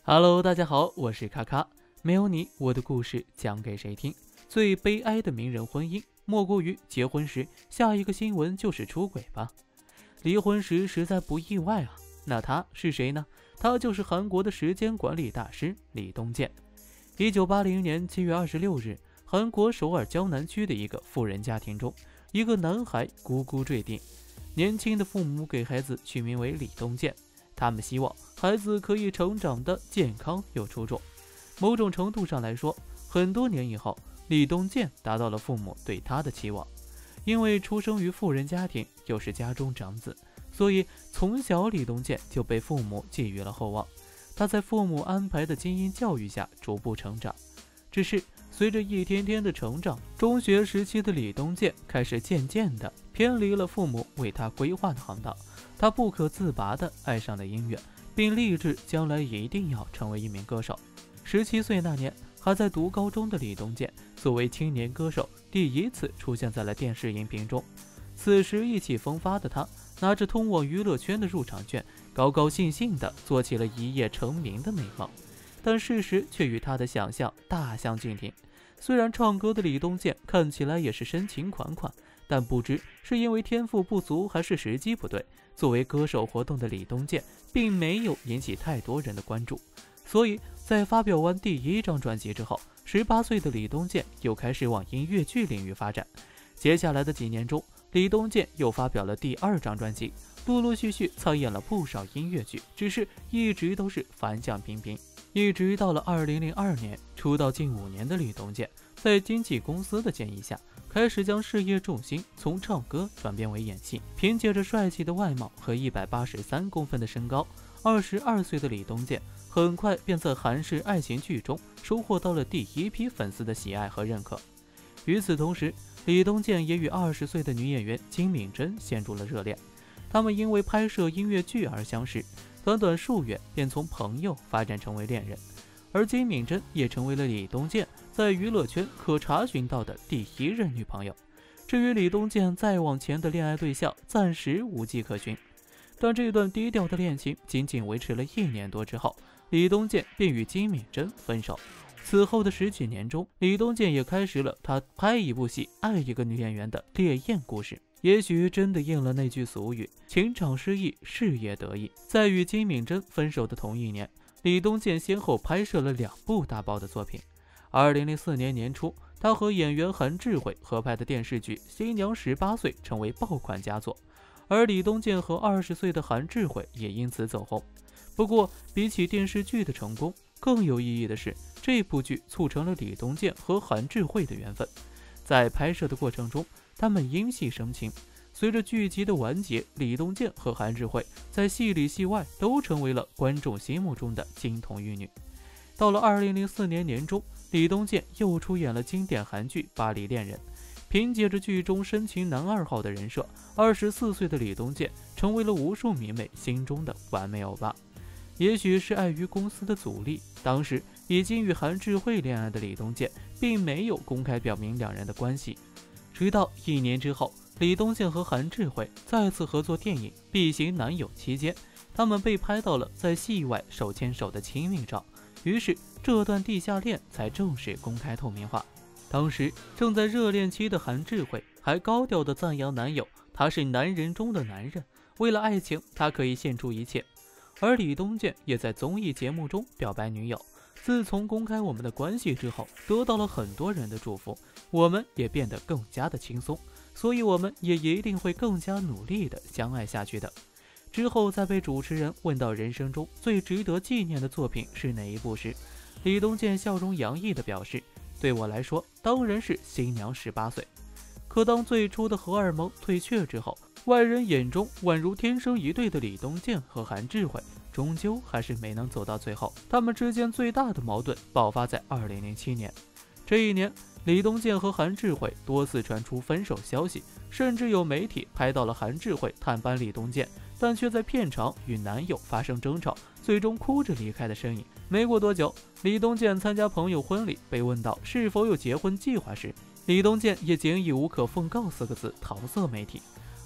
Hello， 大家好，我是卡卡。没有你，我的故事讲给谁听？最悲哀的名人婚姻，莫过于结婚时下一个新闻就是出轨吧。离婚时实在不意外啊。那他是谁呢？他就是韩国的时间管理大师李东健。1980年7月26日，韩国首尔江南区的一个富人家庭中，一个男孩咕咕坠地。年轻的父母给孩子取名为李东健，他们希望孩子可以成长的健康又出众。某种程度上来说，很多年以后，李东健达到了父母对他的期望。因为出生于富人家庭，又是家中长子，所以从小李东健就被父母寄予了厚望。他在父母安排的精英教育下逐步成长。只是随着一天天的成长，中学时期的李东健开始渐渐地偏离了父母为他规划的航道。他不可自拔地爱上了音乐，并立志将来一定要成为一名歌手。17岁那年，还在读高中的李东健作为青年歌手第一次出现在了电视荧屏中。此时意气风发的他拿着通往娱乐圈的入场券，高高兴兴地做起了一夜成名的美梦。但事实却与他的想象大相径庭。虽然唱歌的李东健看起来也是深情款款，但不知是因为天赋不足还是时机不对，作为歌手活动的李东健并没有引起太多人的关注。所以在发表完第一张专辑之后，18岁的李东健又开始往音乐剧领域发展。接下来的几年中，李东健又发表了第2张专辑，陆陆续续参演了不少音乐剧，只是一直都是反响平平。一直到了2002年，出道近5年的李东健，在经纪公司的建议下，开始将事业重心从唱歌转变为演戏。凭借着帅气的外貌和183公分的身高，22岁的李东健很快便在韩式爱情剧中收获到了第一批粉丝的喜爱和认可。与此同时，李东健也与20岁的女演员金敏珍陷入了热恋。他们因为拍摄音乐剧而相识，短短数月便从朋友发展成为恋人。而金敏珍也成为了李东健在娱乐圈可查询到的第1任女朋友。至于李东健再往前的恋爱对象，暂时无迹可寻。但这段低调的恋情仅仅维持了1年多之后，李东健便与金敏珍分手。此后的10几年中，李东健也开始了他拍一部戏爱一个女演员的烈焰故事。也许真的应了那句俗语，情场失意，事业得意。在与金敏珍分手的同一年，李东健先后拍摄了2部大爆的作品。2004年年初，他和演员韩智慧合拍的电视剧《新娘18岁》成为爆款佳作，而李东健和20岁的韩智慧也因此走红。不过，比起电视剧的成功，更有意义的是，这部剧促成了李东健和韩智慧的缘分。在拍摄的过程中，他们因戏生情。随着剧集的完结，李东健和韩智慧在戏里戏外都成为了观众心目中的金童玉女。到了2004年年中，李东健又出演了经典韩剧《巴黎恋人》。凭借着剧中深情男2号的人设，24岁的李东健成为了无数迷妹心中的完美欧巴。也许是碍于公司的阻力，当时已经与韩智慧恋爱的李东健并没有公开表明两人的关系。直到1年之后，李东健和韩智慧再次合作电影《B 型男友》期间，他们被拍到了在戏外手牵手的亲密照，于是这段地下恋才正式公开透明化。当时正在热恋期的韩智慧还高调地赞扬男友，他是男人中的男人，为了爱情他可以献出一切。而李东健也在综艺节目中表白女友，自从公开我们的关系之后，得到了很多人的祝福，我们也变得更加的轻松，所以我们也一定会更加努力的相爱下去的。之后在被主持人问到人生中最值得纪念的作品是哪一部时，李东健笑容洋溢的表示，对我来说当然是新娘18岁。可当最初的荷尔蒙退却之后，外人眼中宛如天生一对的李东健和韩智慧终究还是没能走到最后。他们之间最大的矛盾爆发在2007年。这一年，李东健和韩智慧多次传出分手消息，甚至有媒体拍到了韩智慧探班李东健，但却在片场与男友发生争吵，最终哭着离开的身影。没过多久，李东健参加朋友婚礼，被问到是否有结婚计划时，李东健也仅以无可奉告4个字搪塞媒体。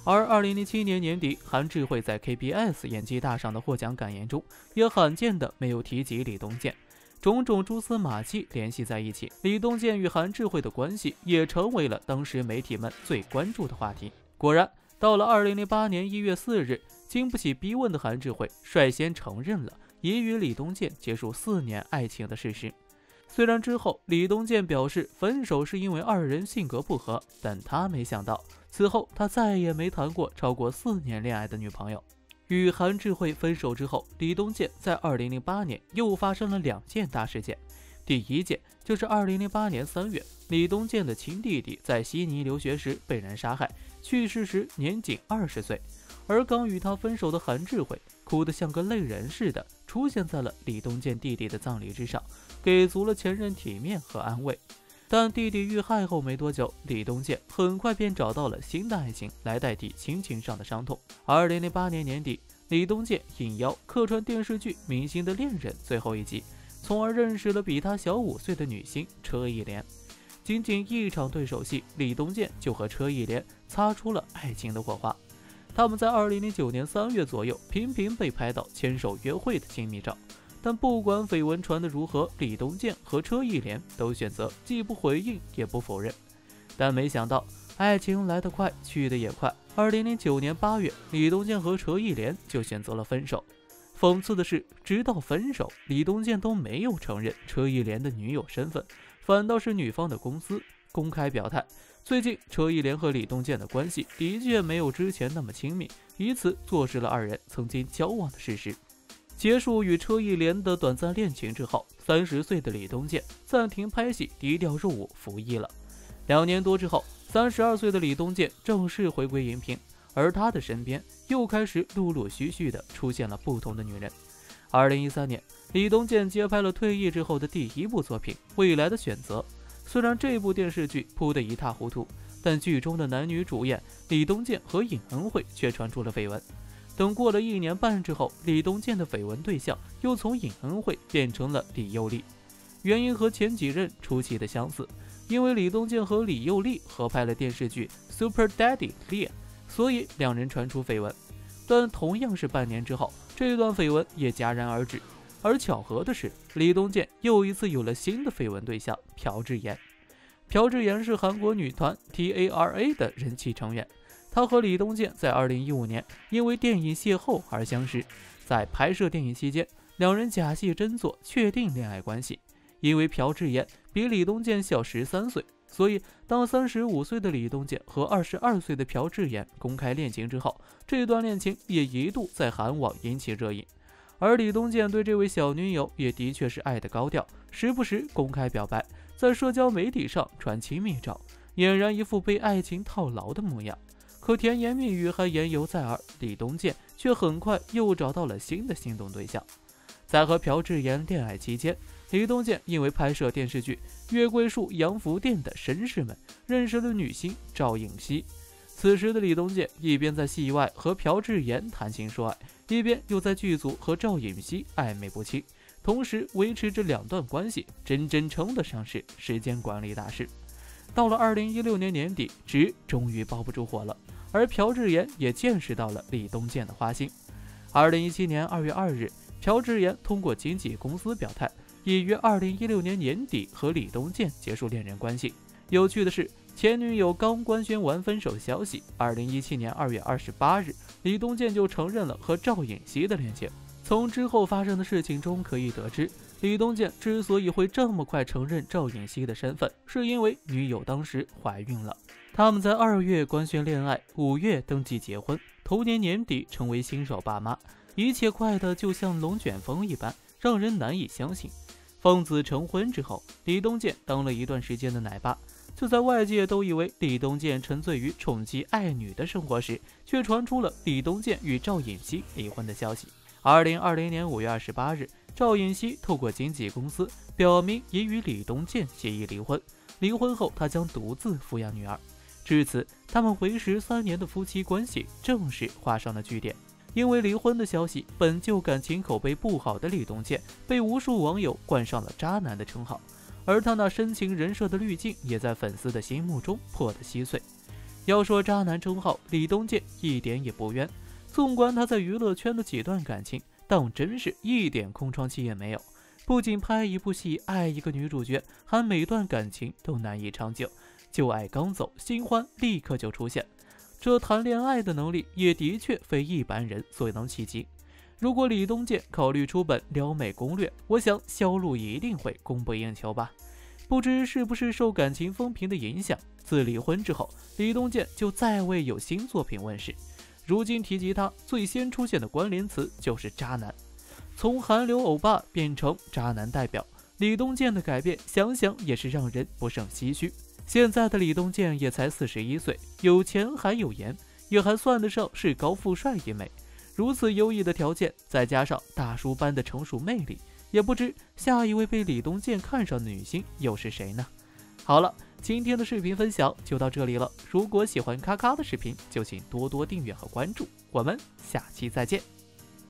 而2007年年底，韩智慧在 KBS 演技大赏的获奖感言中，也罕见的没有提及李东健。种种蛛丝马迹联系在一起，李东健与韩智慧的关系也成为了当时媒体们最关注的话题。果然，到了2008年1月4日，经不起逼问的韩智慧率先承认了已与李东健结束4年爱情的事实。虽然之后李东健表示分手是因为二人性格不合，但他没想到此后他再也没谈过超过4年恋爱的女朋友。与韩智慧分手之后，李东健在2008年又发生了2件大事件。第一件就是2008年3月，李东健的亲弟弟在悉尼留学时被人杀害，去世时年仅20岁。而刚与他分手的韩智慧哭得像个泪人似的出现在了李东健弟弟的葬礼之上，给足了前任体面和安慰。但弟弟遇害后没多久，李东健很快便找到了新的爱情来代替亲情上的伤痛。2008年年底，李东健应邀客串电视剧《明星的恋人》最后一集，从而认识了比他小5岁的女星车艺莲。仅仅一场对手戏，李东健就和车艺莲擦出了爱情的火花。他们在2009年3月左右频频被拍到牵手约会的亲密照。但不管绯闻传得如何，李东健和车艺莲都选择既不回应也不否认。但没想到，爱情来得快，去得也快。2009年8月，李东健和车艺莲就选择了分手。讽刺的是，直到分手，李东健都没有承认车艺莲的女友身份，反倒是女方的公司公开表态，最近车艺莲和李东健的关系的确没有之前那么亲密，以此坐实了二人曾经交往的事实。结束与车艺莲的短暂恋情之后，30岁的李东健暂停拍戏，低调入伍服役了。2年多之后，32岁的李东健正式回归荧屏，而他的身边又开始陆陆续续的出现了不同的女人。2013年，李东健接拍了退役之后的第1部作品《未来的选择》。虽然这部电视剧铺得一塌糊涂，但剧中的男女主演李东健和尹恩惠却传出了绯闻。等过了1年半之后，李东健的绯闻对象又从尹恩惠变成了李幼丽，原因和前几任出奇的相似，因为李东健和李幼丽合拍了电视剧《Super Daddy 恋》，所以2人传出绯闻。但同样是半年之后，这段绯闻也戛然而止。而巧合的是，李东健又一次有了新的绯闻对象朴智妍。朴智妍是韩国女团 TARA 的人气成员。他和李东健在2015年因为电影邂逅而相识，在拍摄电影期间，2人假戏真做，确定恋爱关系。因为朴智妍比李东健小13岁，所以当35岁的李东健和22岁的朴智妍公开恋情之后，这段恋情也一度在韩网引起热议。而李东健对这位小女友也的确是爱得高调，时不时公开表白，在社交媒体上传亲密照，俨然一副被爱情套牢的模样。可甜言蜜语还言犹在耳，李东健却很快又找到了新的心动对象。在和朴智妍恋爱期间，李东健因为拍摄电视剧《月桂树洋服店的绅士们》认识了女星赵颖熙。此时的李东健一边在戏外和朴智妍谈情说爱，一边又在剧组和赵颖熙暧昧不清，同时维持着2段关系，真称得上是时间管理大师。到了2016年年底，直终于包不住火了，而朴智妍也见识到了李东健的花心。2017年2月2日，朴智妍通过经纪公司表态，已于2016年年底和李东健结束恋人关系。有趣的是，前女友刚官宣完分手消息，2017年2月28日，李东健就承认了和赵颖熙的恋情。从之后发生的事情中可以得知，李东健之所以会这么快承认赵颖熙的身份，是因为女友当时怀孕了。他们在2月官宣恋爱，5月登记结婚，同年年底成为新手爸妈，一切快得就像龙卷风一般，让人难以相信。奉子成婚之后，李东健当了一段时间的奶爸。就在外界都以为李东健沉醉于宠妻爱女的生活时，却传出了李东健与赵颖熙离婚的消息。2020年5月28日，赵颖熙透过经纪公司表明已与李东健协议离婚，离婚后他将独自抚养女儿。至此，他们为时3年的夫妻关系正式画上了句点。因为离婚的消息，本就感情口碑不好的李东健被无数网友冠上了渣男的称号，而他那深情人设的滤镜也在粉丝的心目中破得稀碎。 要说渣男称号，李东健一点也不冤。纵观他在娱乐圈的几段感情，当真是一点空窗期也没有。不仅拍一部戏爱一个女主角，还每段感情都难以长久，旧爱刚走，新欢立刻就出现。这谈恋爱的能力也的确非一般人所能企及。如果李东健考虑出本撩妹攻略，我想销路一定会供不应求吧。不知是不是受感情风评的影响，自离婚之后，李东健就再未有新作品问世。如今提及他，最先出现的关联词就是渣男。从韩流欧巴变成渣男代表，李东健的改变想想也是让人不胜唏嘘。现在的李东健也才41岁，有钱还有颜，也还算得上是高富帅一枚。如此优异的条件，再加上大叔般的成熟魅力，也不知下一位被李东健看上的女星又是谁呢？好了，今天的视频分享就到这里了。如果喜欢咔咔的视频，就请多多订阅和关注。我们下期再见。